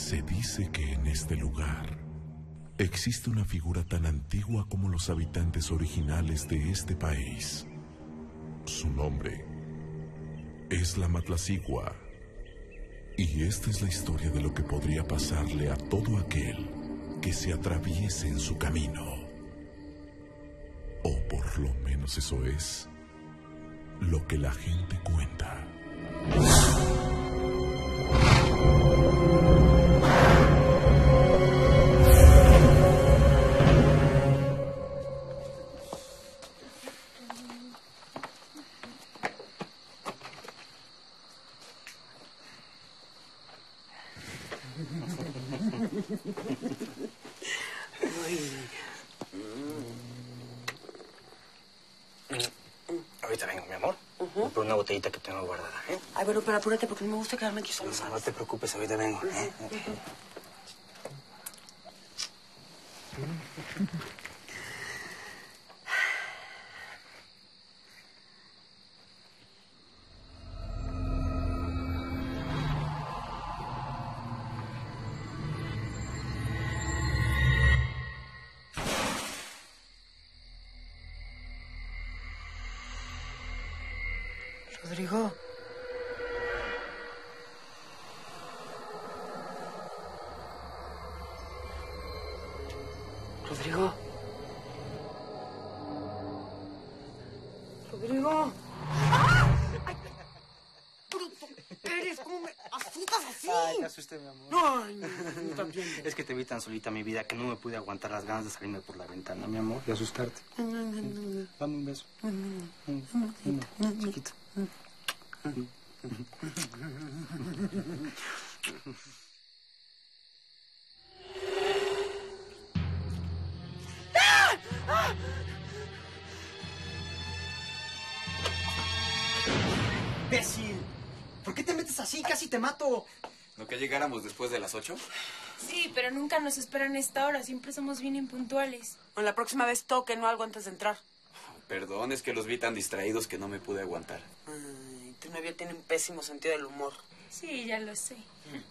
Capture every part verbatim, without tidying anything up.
Se dice que en este lugar existe una figura tan antigua como los habitantes originales de este país. Su nombre es la Matlacigua. Y esta es la historia de lo que podría pasarle a todo aquel que se atraviese en su camino. O por lo menos eso es lo que la gente cuenta. Ahorita vengo, mi amor. Uh-huh. Por una botellita que tengo guardada, ¿eh? Ay, bueno, pero apúrate porque no me gusta quedarme aquí solo, No, ¿sabes? no te preocupes, ahorita vengo, ¿eh? Uh-huh. Rodrigo. Rodrigo. Rodrigo. ¡Ah! ¡Ay! ¡Bruto! ¿Eres? ¿Cómo me asustas así? Ay, te asusté, mi amor. No, ay, no, no también. Es que te vi tan solita, mi vida, que no me pude aguantar las ganas de salirme por la ventana, mi amor, y asustarte. Dame un beso. Uno, chiquito. ¡Imbécil! ¿Por qué te metes así? Casi te mato. ¿No que llegáramos después de las ocho? Sí, pero nunca nos esperan a esta hora. Siempre somos bien impuntuales. Bueno, la próxima vez toquen o algo antes de entrar. Perdón, es que los vi tan distraídos que no me pude aguantar. Ay, tu novio tiene un pésimo sentido del humor. Sí, ya lo sé.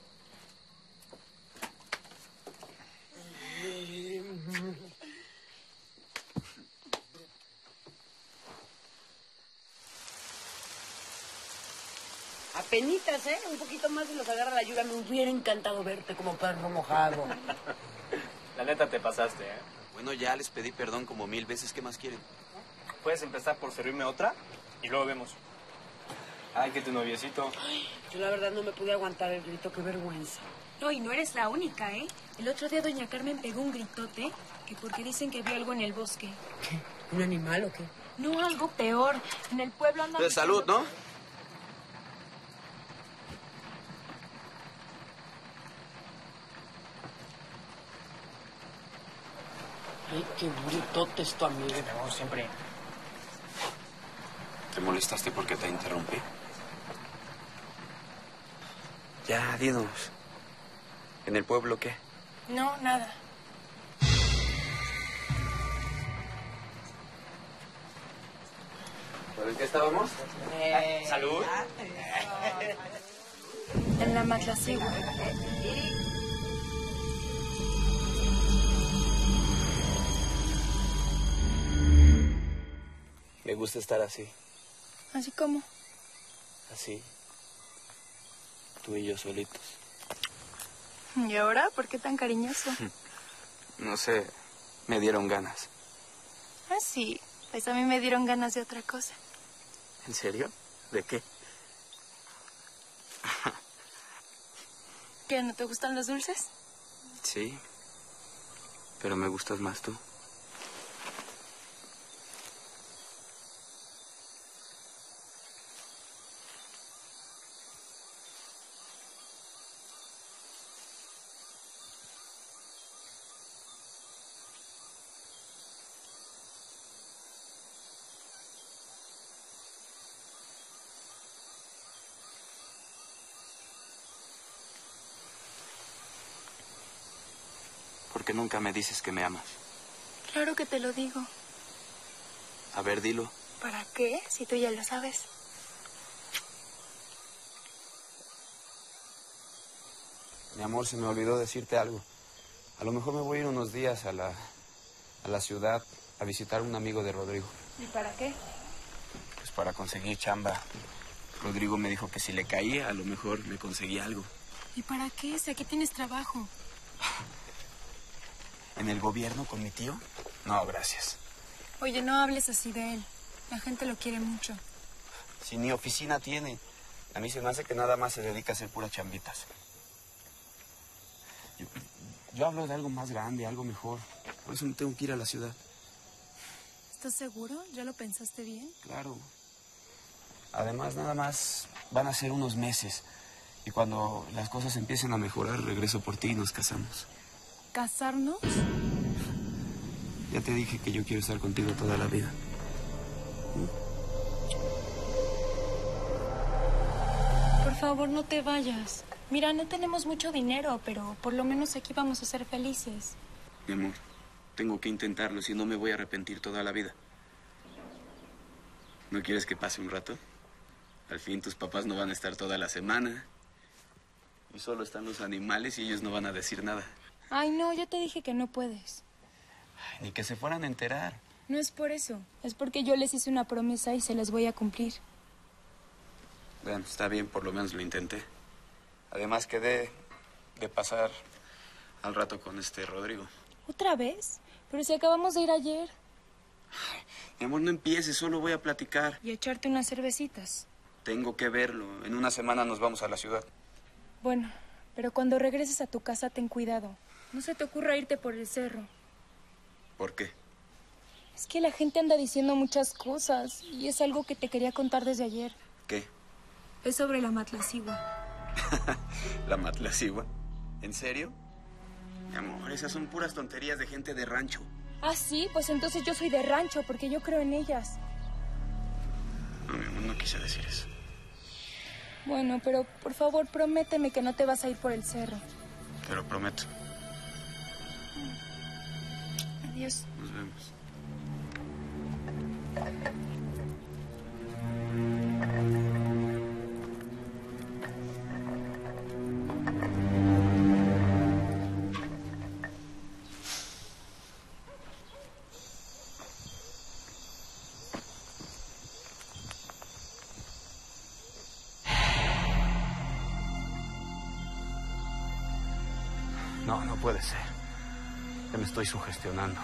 Apenitas, ¿eh? Un poquito más y los agarra la lluvia. Me hubiera encantado verte como perro mojado. La neta te pasaste, ¿eh? Bueno, ya les pedí perdón como mil veces. ¿Qué más quieren? Puedes empezar por servirme otra y luego vemos. Ay, que tu noviecito. Ay, yo la verdad no me pude aguantar el grito. Qué vergüenza. No, y no eres la única, ¿eh? El otro día doña Carmen pegó un gritote que porque dicen que vio algo en el bosque. ¿Qué? ¿Un animal o qué? No, algo peor. En el pueblo andan... De salud, ¿no? Ay, qué brutote es tu amigo. Como siempre. ¿Te molestaste porque te interrumpí? Ya, dinos. ¿En el pueblo qué? No, nada. ¿Pero en qué estábamos? Eh, Salud. En la Matlacigua. Me gusta estar así, ¿Así como? así. Tú y yo solitos. ¿Y ahora? ¿Por qué tan cariñoso? No sé, me dieron ganas. Ah, sí. Pues a mí me dieron ganas de otra cosa. ¿En serio? ¿De qué? ¿Qué? ¿No te gustan los dulces? Sí, pero me gustas más tú. ¿Por qué nunca me dices que me amas? Claro que te lo digo. A ver, dilo. ¿Para qué? Si tú ya lo sabes. Mi amor, se me olvidó decirte algo. A lo mejor me voy a ir unos días a la, a la ciudad a visitar a un amigo de Rodrigo. ¿Y para qué? Pues para conseguir chamba. Rodrigo me dijo que si le caía, a lo mejor me conseguía algo. ¿Y para qué? Si aquí tienes trabajo. ¿En el gobierno con mi tío? No, gracias. Oye, no hables así de él. La gente lo quiere mucho. Si ni oficina tiene. A mí se me hace que nada más se dedica a hacer puras chambitas. Yo, yo hablo de algo más grande, algo mejor. Por eso no tengo que ir a la ciudad. ¿Estás seguro? ¿Ya lo pensaste bien? Claro. Además, nada más van a ser unos meses. Y cuando las cosas empiecen a mejorar, regreso por ti y nos casamos. ¿Casarnos? Ya te dije que yo quiero estar contigo toda la vida. Por favor, no te vayas. Mira, no tenemos mucho dinero, pero por lo menos aquí vamos a ser felices. Mi amor, tengo que intentarlo, si no me voy a arrepentir toda la vida. ¿No quieres que pase un rato? Al fin tus papás no van a estar toda la semana. Y solo están los animales y ellos no van a decir nada. Ay, no, ya te dije que no puedes. Ay, ni que se fueran a enterar. No es por eso. Es porque yo les hice una promesa y se les voy a cumplir. Bueno, está bien, por lo menos lo intenté. Además quedé de pasar al rato con este Rodrigo. ¿Otra vez? Pero si acabamos de ir ayer. Ay, mi amor, no empieces, solo voy a platicar. Y echarte unas cervecitas. Tengo que verlo. En una semana nos vamos a la ciudad. Bueno, pero cuando regreses a tu casa ten cuidado. No se te ocurra irte por el cerro. ¿Por qué? Es que la gente anda diciendo muchas cosas y es algo que te quería contar desde ayer. ¿Qué? Es sobre la Matlacigua. ¿La Matlacigua? ¿En serio? Mi amor, esas son puras tonterías de gente de rancho. Ah, sí, pues entonces yo soy de rancho porque yo creo en ellas. No, mi amor, no quise decir eso. Bueno, pero por favor prométeme que no te vas a ir por el cerro. Te lo prometo. Adiós. Nos vemos. No, no puede ser. Que me estoy sugestionando.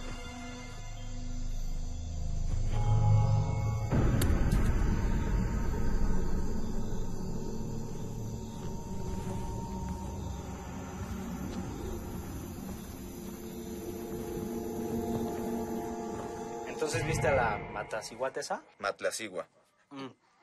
¿Entonces viste a la Matlaciguata esa? Matlacigua. Mm.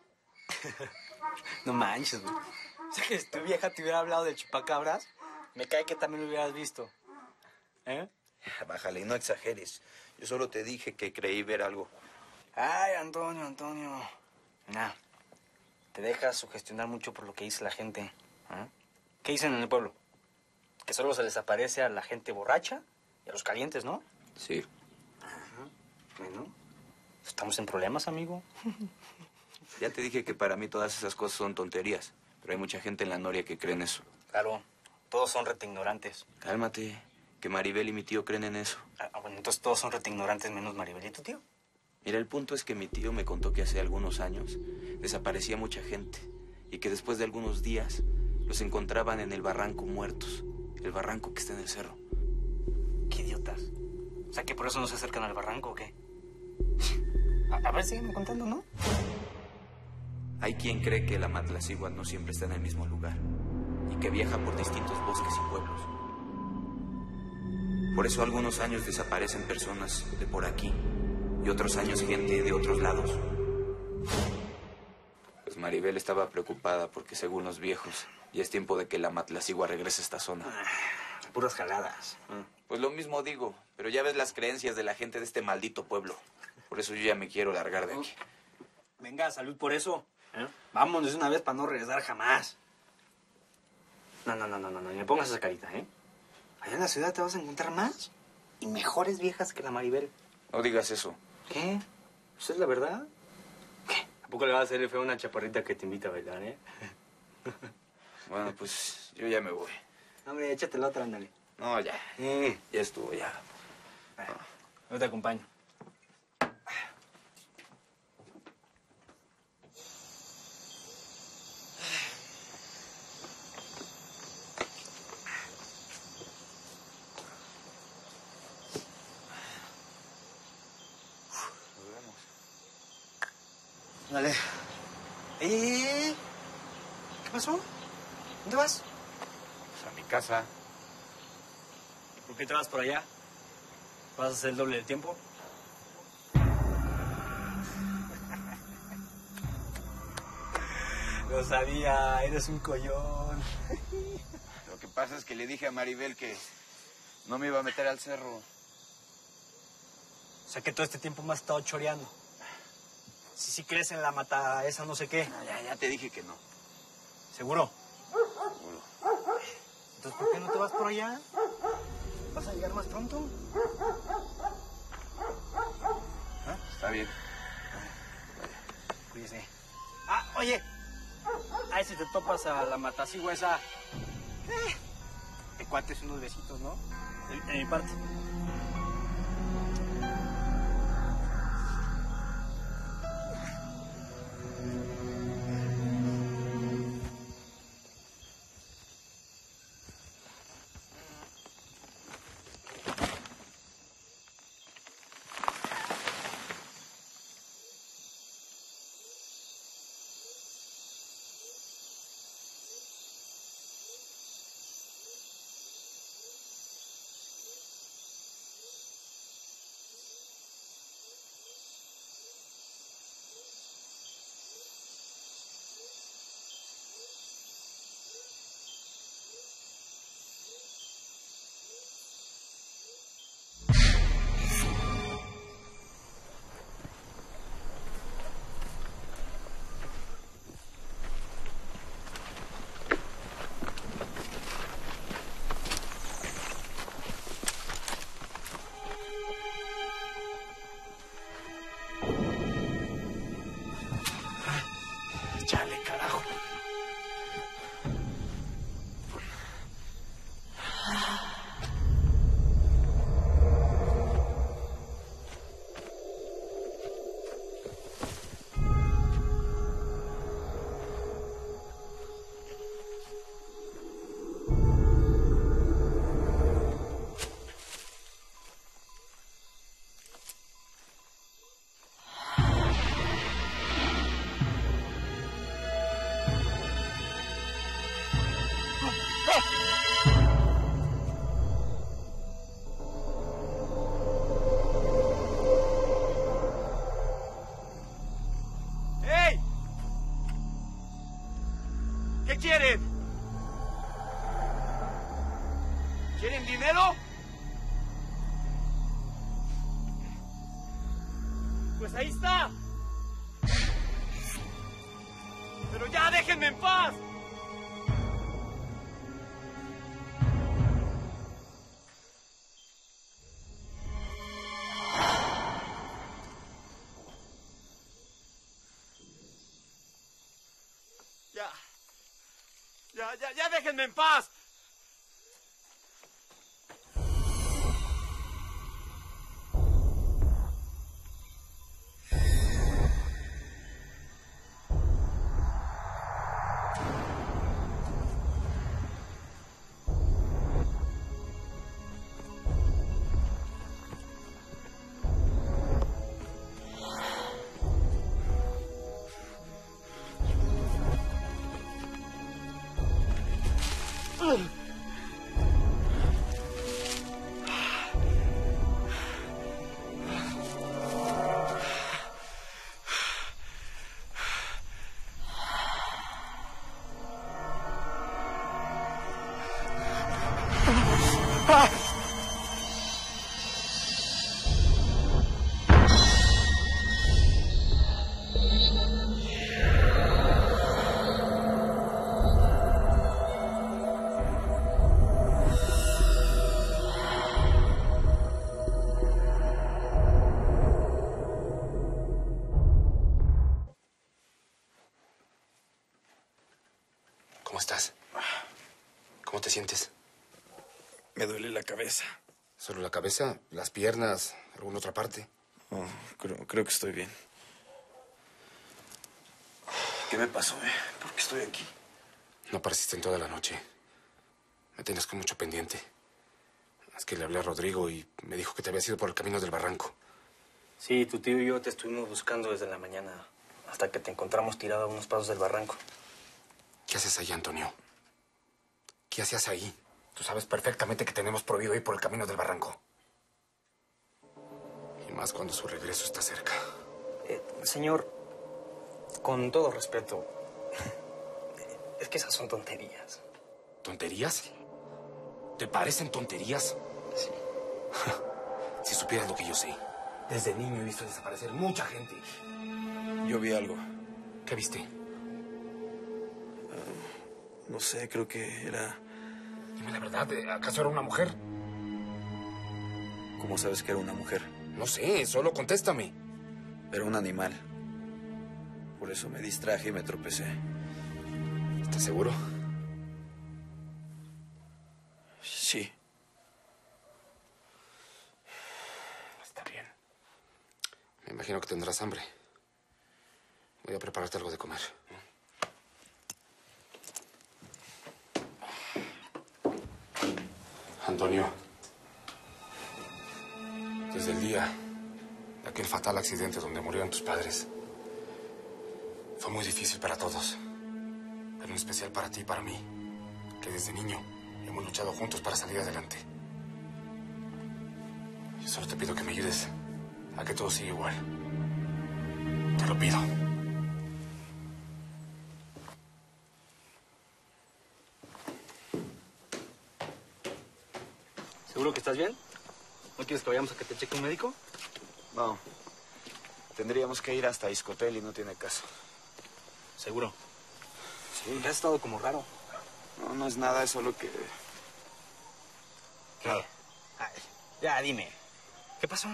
No manches, güey. O sea, que si tu vieja te hubiera hablado de chupacabras, me cae que también lo hubieras visto. ¿Eh? Bájale, no exageres. Yo solo te dije que creí ver algo. Ay, Antonio, Antonio. Nah, te dejas sugestionar mucho por lo que dice la gente. ¿Eh? ¿Qué dicen en el pueblo? Que solo se les aparece a la gente borracha y a los calientes, ¿no? Sí. Ajá. Bueno, estamos en problemas, amigo. Ya te dije que para mí todas esas cosas son tonterías. Pero hay mucha gente en la noria que cree en eso. Claro, todos son rete ignorantes. Cálmate, que Maribel y mi tío creen en eso. Ah, bueno, entonces todos son rete ignorantes menos Maribel y tu tío. Mira, el punto es que mi tío me contó que hace algunos años desaparecía mucha gente y que después de algunos días los encontraban en el barranco muertos. El barranco que está en el cerro. Qué idiotas. O sea, que por eso no se acercan al barranco, ¿o qué? A, a ver, sígueme contando, ¿no? Hay quien cree que la Matlacigua no siempre está en el mismo lugar y que viaja por distintos bosques y pueblos. Por eso algunos años desaparecen personas de por aquí y otros años gente de otros lados. Pues Maribel estaba preocupada porque según los viejos ya es tiempo de que la Matlacigua regrese a esta zona. Ah, puras jaladas. Pues lo mismo digo, pero ya ves las creencias de la gente de este maldito pueblo. Por eso yo ya me quiero largar de aquí. Venga, salud por eso. ¿Eh? Vámonos de una vez para no regresar jamás. No, no, no, no, no, no, ni me pongas esa carita, ¿eh? Allá en la ciudad te vas a encontrar más y mejores viejas que la Maribel. No digas eso. ¿Qué? ¿Eso es la verdad? ¿Qué? ¿A poco le vas a hacer feo a una chaparrita que te invita a bailar, eh? Bueno, pues yo ya me voy. Hombre, échate la otra, ándale. No, ya. Eh, Ya estuvo, ya. yo te acompaño. Nos vemos. Dale. ¡Ey, ey, ey! ¿Qué pasó? ¿Dónde vas? Pues a mi casa. ¿Por qué te vas por allá? ¿Vas a hacer el doble del tiempo? Lo sabía, eres un collón. Lo que pasa es que le dije a Maribel que no me iba a meter al cerro. O sea que todo este tiempo me has estado choreando. Si sí crees en la mata esa no sé qué. No, ya, ya te dije que no. ¿Seguro? Seguro. Entonces, ¿por qué no te vas por allá? ¿Vas a llegar más pronto? ¿Ah? Está bien. Cuídese. Ah, oye. Ahí si te topas a la matacigua esa. Eh, te cuates unos besitos, ¿no? De, de mi parte. Chale, carajo. ¡Ey! ¿Qué quieren? ¿Quieren dinero? Pues ahí está. Pero ya déjenme en paz. Ya. Ya, ya, ya déjenme en paz. ¿Cómo estás? ¿Cómo te sientes? Me duele la cabeza. ¿Solo la cabeza? ¿Las piernas? ¿Alguna otra parte? Oh, creo, creo que estoy bien. ¿Qué me pasó, eh? ¿Por qué estoy aquí? No apareciste en toda la noche. Me tenías con mucho pendiente. Es que le hablé a Rodrigo y me dijo que te habías ido por el camino del barranco. Sí, tu tío y yo te estuvimos buscando desde la mañana hasta que te encontramos tirado a unos pasos del barranco. ¿Qué haces ahí, Antonio? ¿Qué hacías ahí? Tú sabes perfectamente que tenemos prohibido ir por el camino del barranco. Y más cuando su regreso está cerca. Eh, señor, con todo respeto, es que esas son tonterías. ¿Tonterías? ¿Te parecen tonterías? Sí. Si supieras lo que yo sé. Desde niño he visto desaparecer mucha gente. Yo vi algo. ¿Qué viste? Uh, no sé, creo que era... Dime la verdad, ¿acaso era una mujer? ¿Cómo sabes que era una mujer? No sé, solo contéstame. Era un animal. Por eso me distraje y me tropecé. ¿Estás seguro? Sí. Está bien. Me imagino que tendrás hambre. Voy a prepararte algo de comer. Antonio, desde el día de aquel fatal accidente donde murieron tus padres, fue muy difícil para todos, pero en especial para ti y para mí, que desde niño hemos luchado juntos para salir adelante. Yo solo te pido que me ayudes a que todo siga igual. Te lo pido. ¿Seguro que estás bien? ¿No quieres que vayamos a que te cheque un médico? No. Tendríamos que ir hasta Iscotel y no tiene caso. ¿Seguro? Sí. Has estado como raro. No, no es nada, es solo que... ¿Qué? Ay, ya, dime. ¿Qué pasó?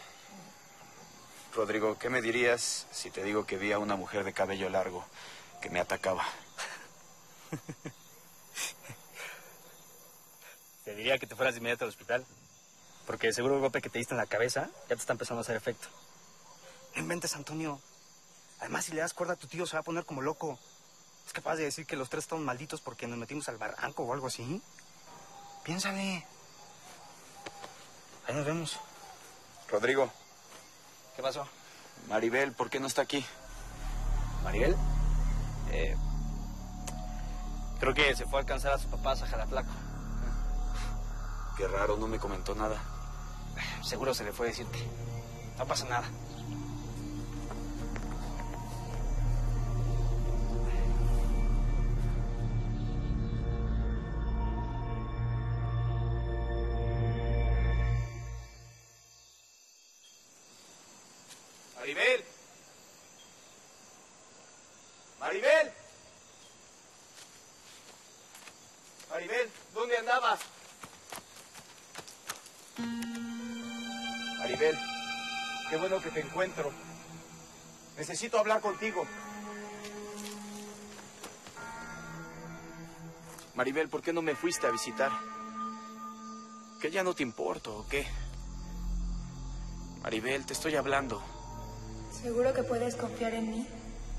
Rodrigo, ¿qué me dirías si te digo que vi a una mujer de cabello largo que me atacaba? Te diría que te fueras de inmediato al hospital. Porque seguro el golpe que te diste en la cabeza ya te está empezando a hacer efecto. No inventes, Antonio. Además, si le das cuerda a tu tío, se va a poner como loco. ¿Es capaz de decir que los tres estamos malditos porque nos metimos al barranco o algo así? Piénsale. Ahí nos vemos. Rodrigo. ¿Qué pasó? Maribel, ¿por qué no está aquí? ¿Maribel? Eh, creo que se fue a alcanzar a sus papás a Jalatlaco. Qué raro, no me comentó nada. Seguro se le fue a decirte. No pasa nada. Maribel. Maribel. Maribel, ¿dónde andabas? Maribel, qué bueno que te encuentro. Necesito hablar contigo. Maribel, ¿por qué no me fuiste a visitar? ¿Que ya no te importo o qué? Maribel, te estoy hablando. ¿Seguro que puedes confiar en mí?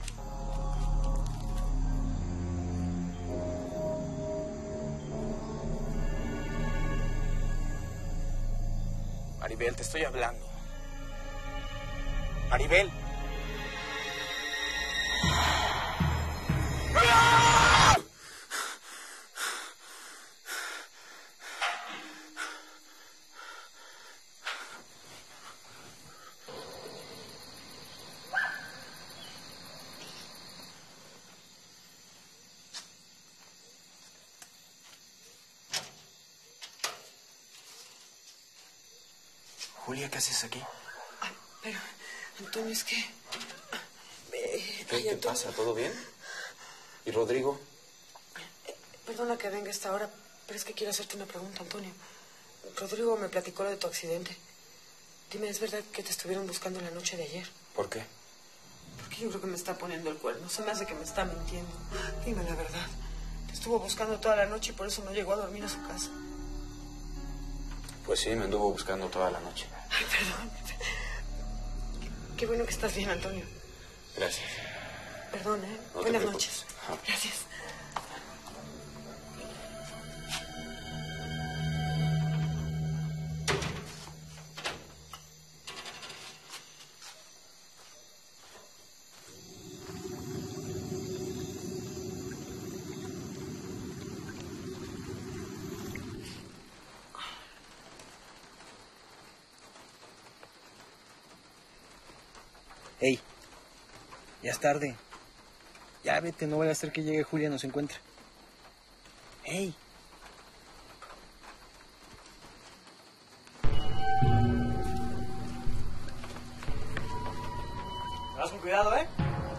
Maribel, te estoy hablando. Maribel. Julia, ¿qué haces aquí? Ay, pero, Antonio, es que... Eh, ¿Qué, ay, ¿qué Antonio, pasa? ¿Todo bien? ¿Y Rodrigo? eh, perdona que venga a esta hora, pero es que quiero hacerte una pregunta, Antonio. Rodrigo me platicó lo de tu accidente. Dime, ¿es verdad que te estuvieron buscando la noche de ayer? ¿Por qué? Porque yo creo que me está poniendo el cuerno. Se me hace que me está mintiendo. Dime la verdad. Te estuvo buscando toda la noche y por eso no llegó a dormir a su casa. Pues sí, me anduvo buscando toda la noche. Ay, perdón. Qué, qué bueno que estás bien, Antonio. Gracias. Perdón, ¿eh? No te Buenas preocupes. noches. Gracias. Ey, ya es tarde. Ya vete, no vaya a ser que llegue Julia y nos encuentre. Ey. Vas con cuidado, ¿eh?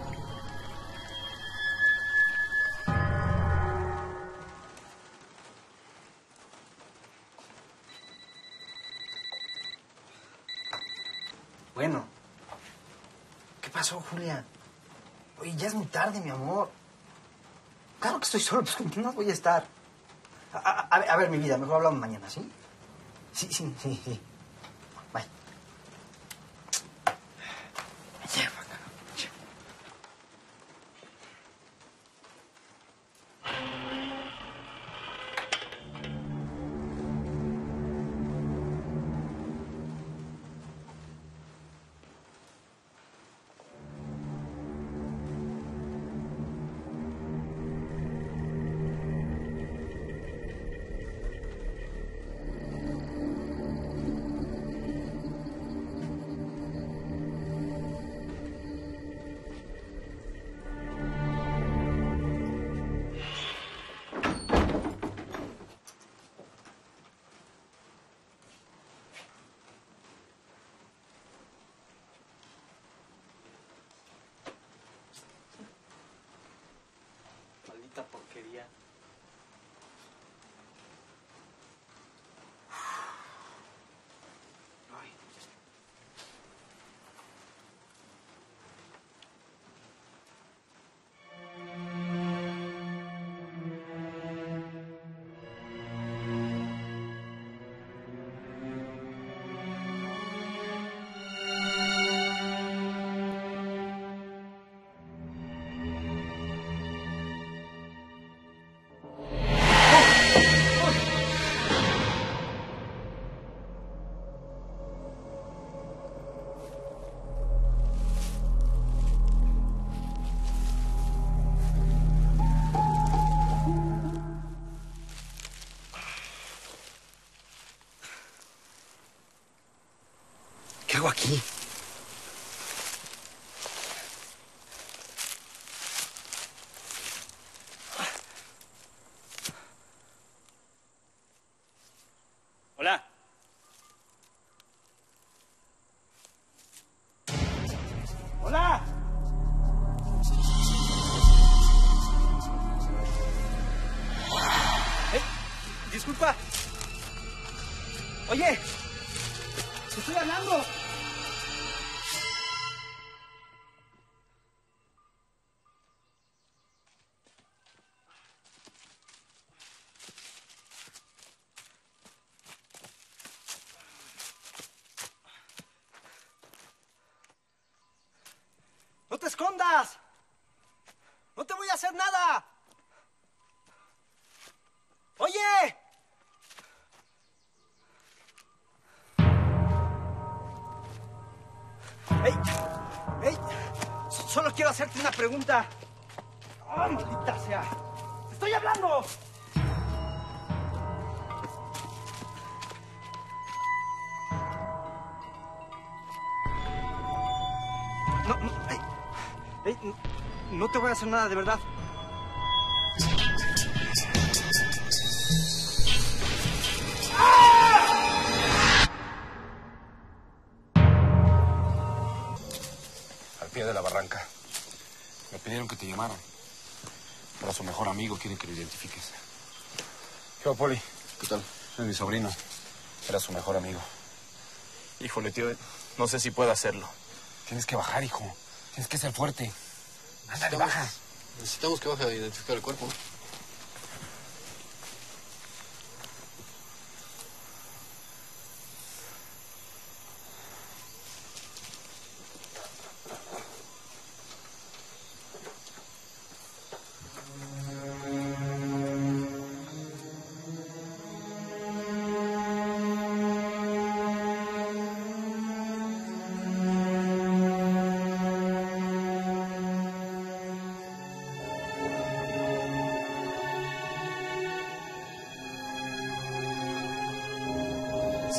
Bueno. ¿Qué pasó, Julia? Oye, ya es muy tarde, mi amor. Claro que estoy solo, pues ¿con quién más voy a estar? A, a- a ver, a ver, mi vida, mejor hablamos mañana, ¿sí? Sí, sí, sí, sí. Bye. Ya, bacano. Ya. Maldita porquería. Ay. ¿Qué hago aquí? Hola. Hola. Hey, disculpa. Oye, te estoy hablando. ¡No te escondas! ¡No te voy a hacer nada! ¡Oye! ¡Ey! ¡Ey! Solo quiero hacerte una pregunta. ¡Oh, maldita sea! ¡Te estoy hablando! No, no, ey, ey, no te voy a hacer nada, de verdad. Al pie de la barranca. Me pidieron que te llamaran. Era su mejor amigo, quieren que lo identifiques. ¿Qué va, Poli? ¿Qué tal? Es mi sobrino. Era su mejor amigo. Híjole, tío, no sé si puedo hacerlo. Tienes que bajar, hijo. Tienes que ser fuerte. Ándale, baja. Necesitamos que baje a identificar el cuerpo.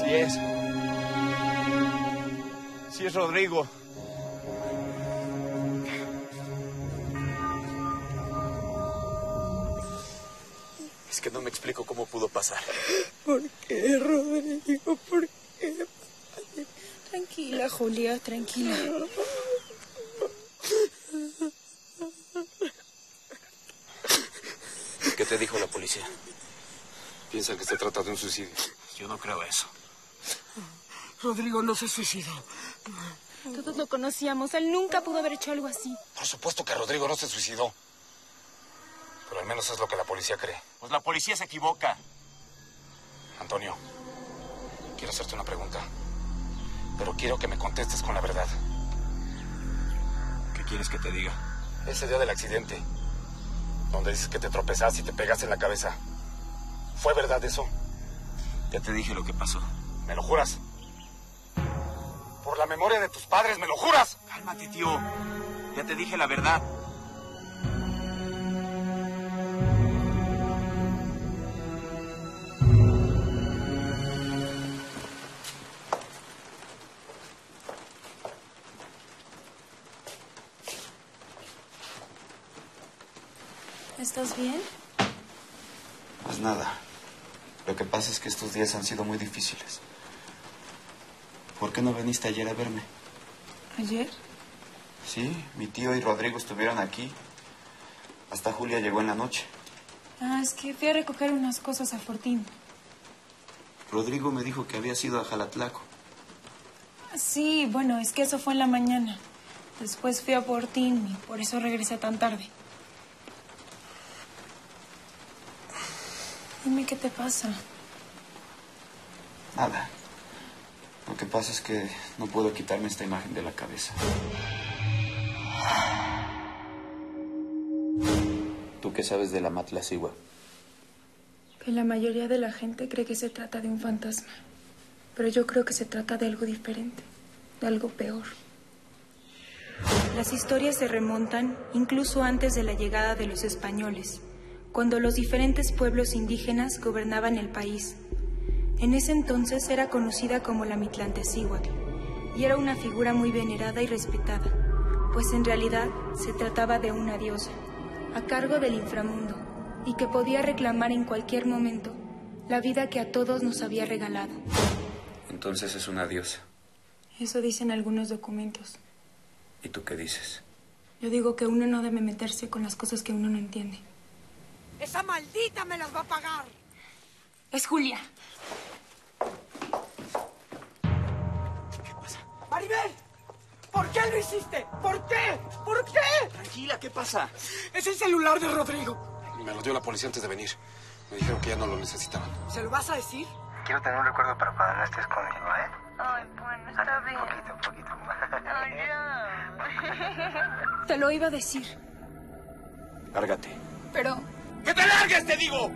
Sí es. Sí es Rodrigo. Es que no me explico cómo pudo pasar. ¿Por qué, Rodrigo? ¿Por qué? Tranquila, Julia, tranquila. ¿Qué te dijo la policía? Piensan que se trata de un suicidio. Yo no creo eso. Rodrigo no se suicidó. Todos lo conocíamos. Él nunca pudo haber hecho algo así. Por supuesto que Rodrigo no se suicidó. Pero al menos es lo que la policía cree. Pues la policía se equivoca. Antonio, quiero hacerte una pregunta. Pero quiero que me contestes con la verdad. ¿Qué quieres que te diga? Ese día del accidente, donde dices que te tropezaste y te pegaste en la cabeza, ¿fue verdad eso? Ya te dije lo que pasó. ¿Me lo juras? Por la memoria de tus padres, ¿me lo juras? Cálmate, tío. Ya te dije la verdad. ¿Estás bien? Pues nada. Lo que pasa es que estos días han sido muy difíciles. ¿Por qué no viniste ayer a verme? ¿Ayer? Sí, mi tío y Rodrigo estuvieron aquí. Hasta Julia llegó en la noche. Ah, es que fui a recoger unas cosas a Fortín. Rodrigo me dijo que habías ido a Jalatlaco. Sí, bueno, es que eso fue en la mañana. Después fui a Fortín y por eso regresé tan tarde. Dime qué te pasa. Nada. Lo que pasa es que no puedo quitarme esta imagen de la cabeza. ¿Tú qué sabes de la Matlacigua? Que la mayoría de la gente cree que se trata de un fantasma. Pero yo creo que se trata de algo diferente, de algo peor. Las historias se remontan incluso antes de la llegada de los españoles, cuando los diferentes pueblos indígenas gobernaban el país. En ese entonces era conocida como la Mitlantecíhuatl y era una figura muy venerada y respetada, pues en realidad se trataba de una diosa, a cargo del inframundo, y que podía reclamar en cualquier momento la vida que a todos nos había regalado. Entonces es una diosa. Eso dicen algunos documentos. ¿Y tú qué dices? Yo digo que uno no debe meterse con las cosas que uno no entiende. ¡Esa maldita me las va a pagar! Es Julia. ¿Qué pasa? ¡Maribel! ¿Por qué lo hiciste? ¿Por qué? ¿Por qué? Tranquila, ¿qué pasa? Es el celular de Rodrigo. Me lo dio la policía antes de venir. Me dijeron que ya no lo necesitaban. ¿Se lo vas a decir? Quiero tener un recuerdo para cuando no estés conmigo, ¿eh? Ay, bueno, está bien. Un poquito, un poquito. Ay, no. Te lo iba a decir, Lárgate. pero... ¡Que te largues, te digo!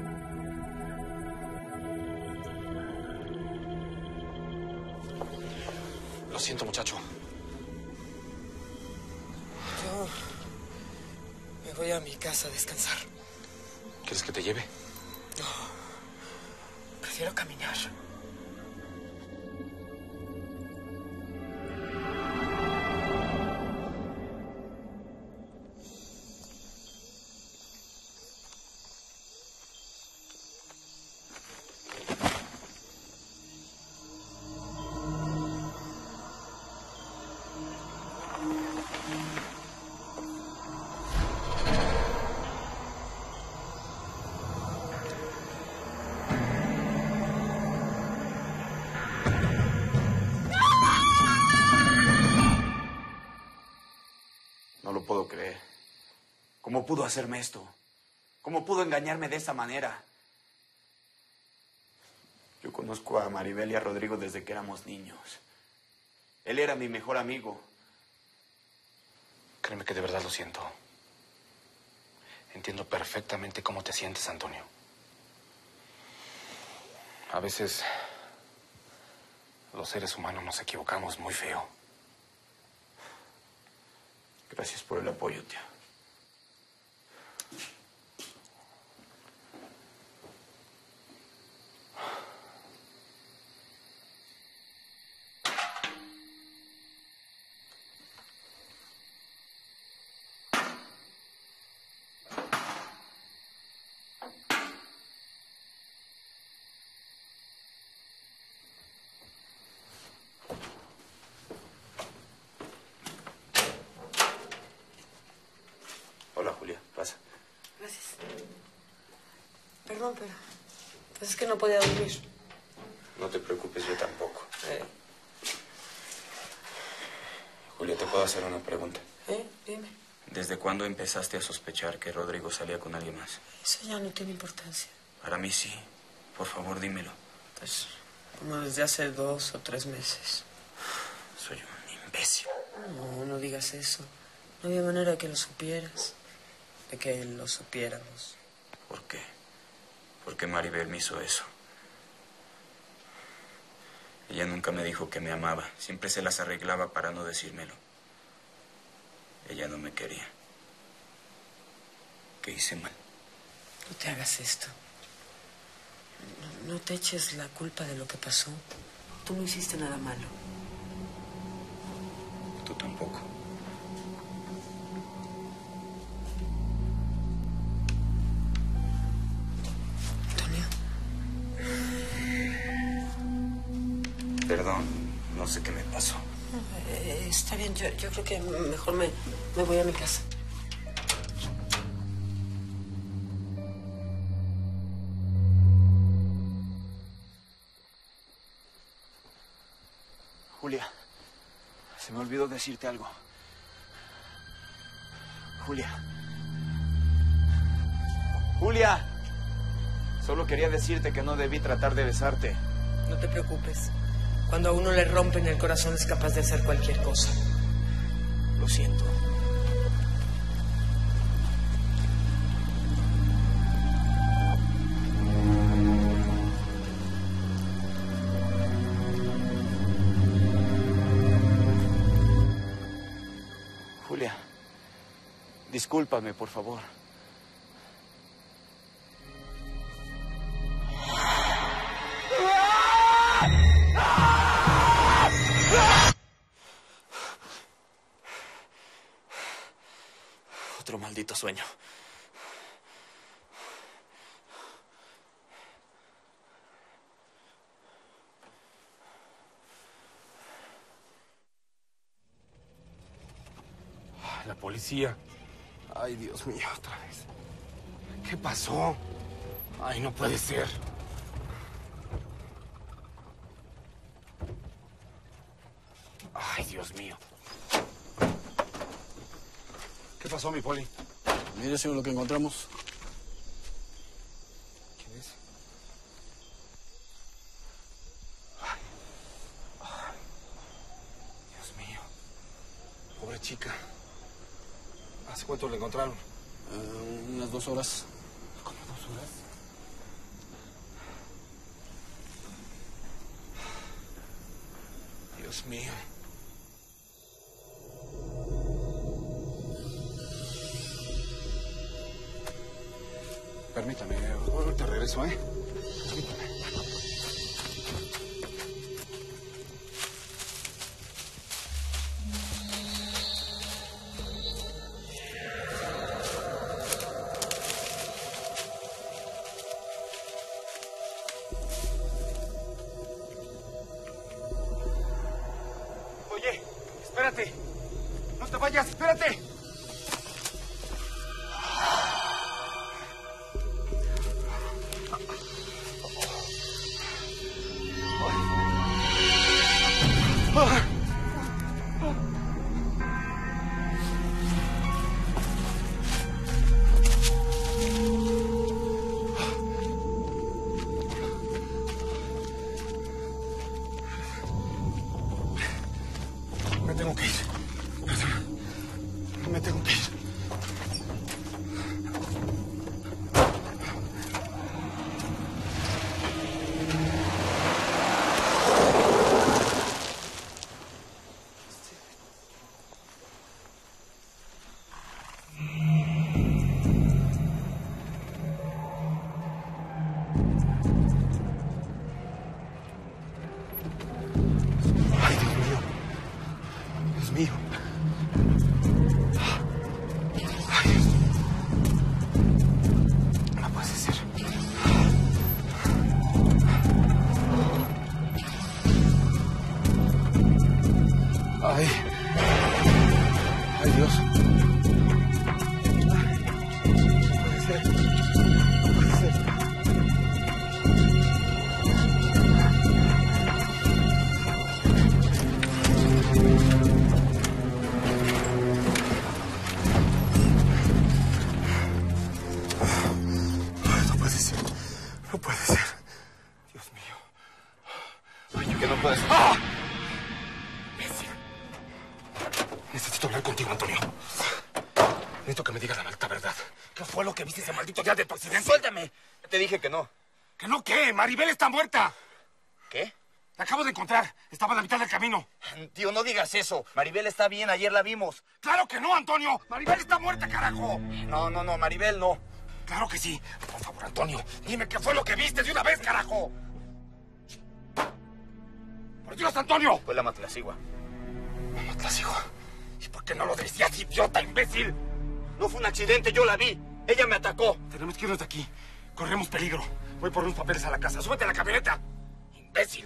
Lo siento, muchacho. Yo me voy a mi casa a descansar. ¿Quieres que te lleve? No, prefiero caminar. No lo puedo creer. ¿Cómo pudo hacerme esto? ¿Cómo pudo engañarme de esa manera? Yo conozco a Maribel y a Rodrigo desde que éramos niños. Él era mi mejor amigo. Créeme que de verdad lo siento. Entiendo perfectamente cómo te sientes, Antonio. A veces los seres humanos nos equivocamos muy feo. Gracias por el apoyo, tío. Perdón, pero... Pues es que no podía dormir. No te preocupes, yo tampoco. Eh. Julia, ¿te puedo hacer una pregunta? ¿Eh? Dime. ¿Desde cuándo empezaste a sospechar que Rodrigo salía con alguien más? Eso ya no tiene importancia. Para mí sí. Por favor, dímelo. Pues, como desde hace dos o tres meses. Soy un imbécil. No, no digas eso. No había manera de que lo supieras. De que lo supiéramos. ¿Por qué? ¿Por qué Maribel me hizo eso? Ella nunca me dijo que me amaba. Siempre se las arreglaba para no decírmelo. Ella no me quería. ¿Qué hice mal? No te hagas esto. No, no te eches la culpa de lo que pasó. Tú no hiciste nada malo. Tú tampoco. Antonio. Perdón, no sé qué me pasó. Eh, está bien, yo, yo creo que mejor me, me voy a mi casa. Julia, se me olvidó decirte algo. Julia. Julia. Solo quería decirte que no debí tratar de besarte. No te preocupes. Cuando a uno le rompen el corazón es capaz de hacer cualquier cosa. Lo siento. Julia, discúlpame, por favor. Otro maldito sueño. La policía. Ay, Dios mío, otra vez. ¿Qué pasó? Ay, no puede ser. Ay, Dios mío. ¿Qué pasó, mi poli? Mire, señor, lo que encontramos. ¿Quién es? Ay. Ay. Dios mío. Pobre chica. ¿Hace cuánto la encontraron? Uh, unas dos horas. ¿Cómo dos horas? Dios mío. Permítame, ahorita regreso, ¿eh? Permítame. Oye, espérate. No te vayas, espérate. Me tengo que ir. Me tengo que ir. ¿Qué fue lo que viste ese maldito día de tu accidente? ¡Suéltame! Te dije que no. ¿Que no qué? ¡Maribel está muerta! ¿Qué? La acabo de encontrar. Estaba a la mitad del camino. Tío, no digas eso. Maribel está bien, ayer la vimos. ¡Claro que no, Antonio! ¡Maribel está muerta, carajo! No, no, no, Maribel no. Claro que sí. Por favor, Antonio, dime qué fue lo que viste de una vez, carajo. ¡Por Dios, Antonio! Fue la Matlacigua. ¿La Matlacigua? ¿Y por qué no lo decías, idiota, imbécil? No fue un accidente, yo la vi. Ella me atacó. Tenemos que irnos de aquí. Corremos peligro. Voy por unos papeles a la casa. ¡Súbete a la camioneta! ¡Imbécil!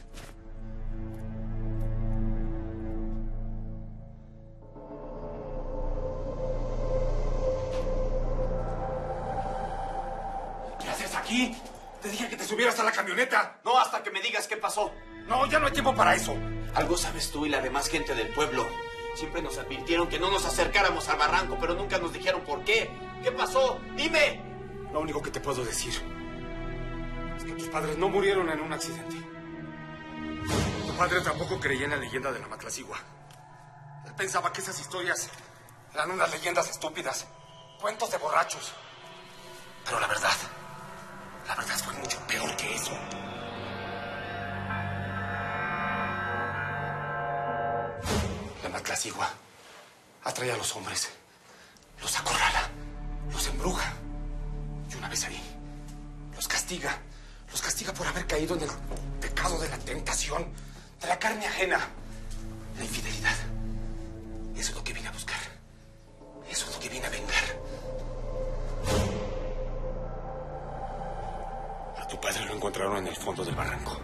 ¿Qué haces aquí? Te dije que te subieras a la camioneta. No, hasta que me digas qué pasó. No, ya no hay tiempo para eso. Algo sabes tú y la demás gente del pueblo. Siempre nos advirtieron que no nos acercáramos al barranco, pero nunca nos dijeron por qué. ¿Qué pasó? ¡Dime! Lo único que te puedo decir es que tus padres no murieron en un accidente. Tu padre tampoco creía en la leyenda de la Matlacigua. Él pensaba que esas historias eran unas leyendas estúpidas, cuentos de borrachos. Pero la verdad, la verdad fue mucho peor que eso. La Matlacigua atrae a los hombres, los acorrala, los embruja. Y una vez ahí, los castiga. Los castiga por haber caído en el pecado de la tentación, de la carne ajena, la infidelidad. Eso es lo que vine a buscar. Eso es lo que vine a vengar. A tu padre lo encontraron en el fondo del barranco.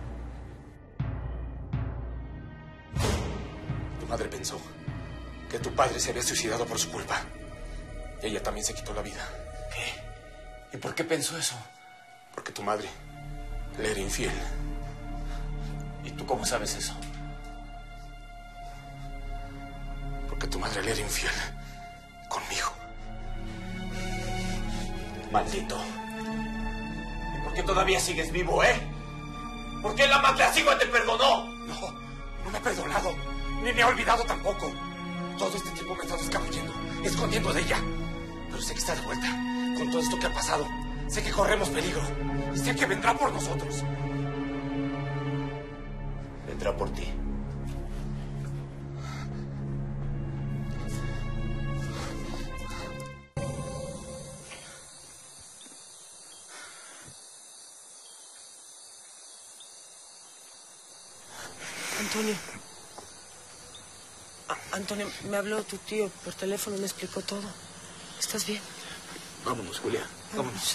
Tu madre pensó que tu padre se había suicidado por su culpa. Y ella también se quitó la vida. ¿Qué? ¿Y por qué pensó eso? Porque tu madre le era infiel. ¿Y tú cómo sabes eso? Porque tu madre le era infiel conmigo. Maldito. ¿Y por qué todavía sigues vivo, eh? ¿Por qué la Matlacigua te perdonó? No, no me ha perdonado. Ni me ha olvidado tampoco. Todo este tiempo me he estado escabullendo, escondiendo de ella. Pero sé que está de vuelta. Con todo esto que ha pasado, sé que corremos peligro. Y sé que vendrá por nosotros. Vendrá por ti. Antonio. A- Antonio, me habló tu tío por teléfono, me explicó todo. ¿Estás bien? Vámonos, Julia. Vámonos.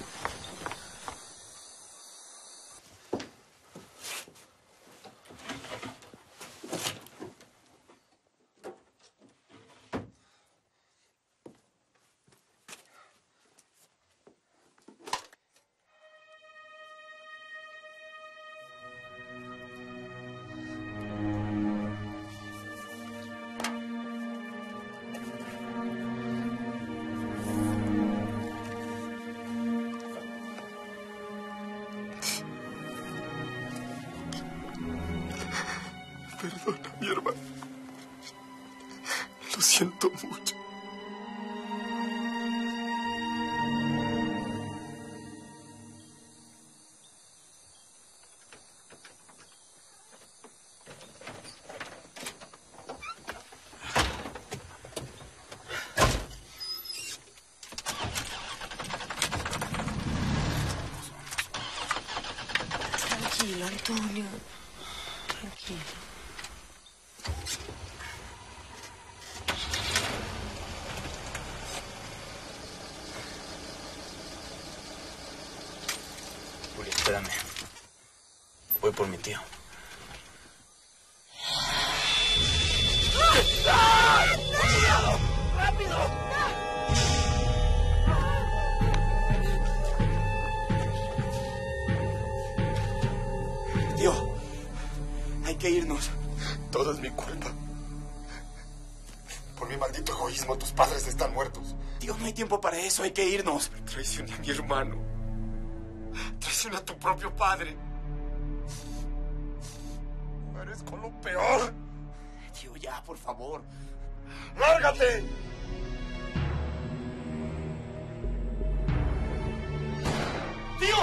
Perdona, mi hermano. Lo siento mucho. Tranquilo, Antonio. Tranquilo. Julia, espérame. Voy por mi tío. Tío, hay que irnos. Todo es mi culpa. Por mi maldito egoísmo, tus padres están muertos. Tío, no hay tiempo para eso, hay que irnos. Traicioné a mi hermano. Traicioné a tu propio padre. Merezco lo peor. Tío, ya, por favor. ¡Lárgate! ¡Tío!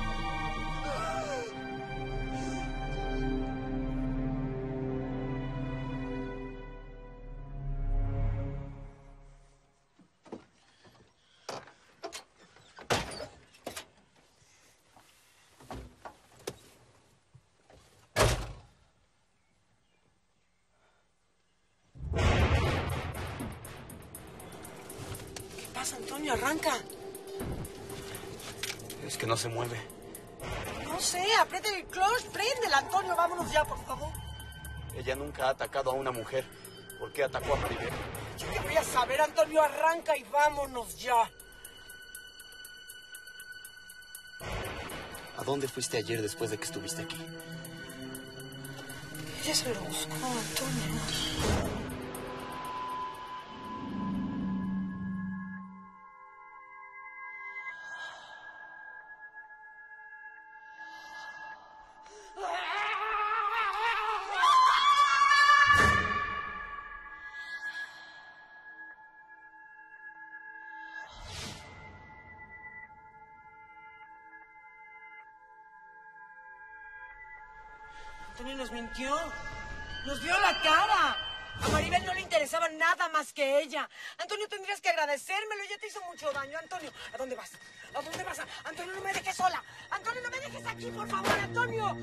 ¿Qué pasa, Antonio? Arranca. Es que no se mueve. No sé, aprieta el clutch, préndela, Antonio, vámonos ya, por favor. Ella nunca ha atacado a una mujer. ¿Por qué atacó a Maribel? Yo qué voy a saber, Antonio, arranca y vámonos ya. ¿A dónde fuiste ayer después de que estuviste aquí? Ella se lo buscó, Antonio. Antonio nos mintió. Nos vio la cara. A Maribel no le interesaba nada más que ella. Antonio, tendrías que agradecérmelo. Ya te hizo mucho daño. Antonio, ¿a dónde vas? ¿A dónde vas? Antonio, no me dejes sola. Antonio, no me dejes aquí, por favor, Antonio.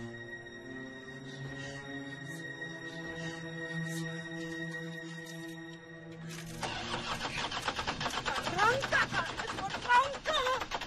¡Arranca! ¡Arranca!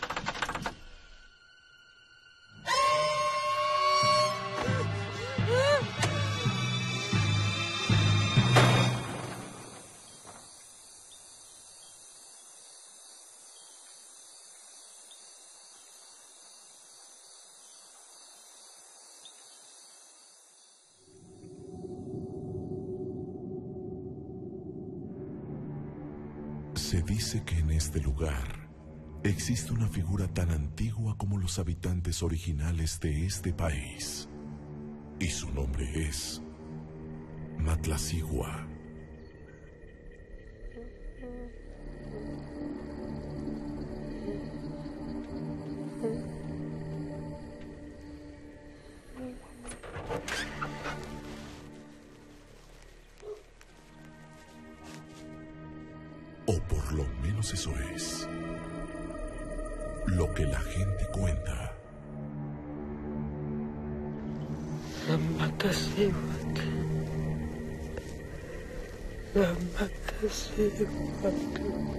Se dice que en este lugar existe una figura tan antigua como los habitantes originales de este país. Y su nombre es Matlacigua. O por lo menos eso es lo que la gente cuenta. La Matlacigua. La Matlacigua.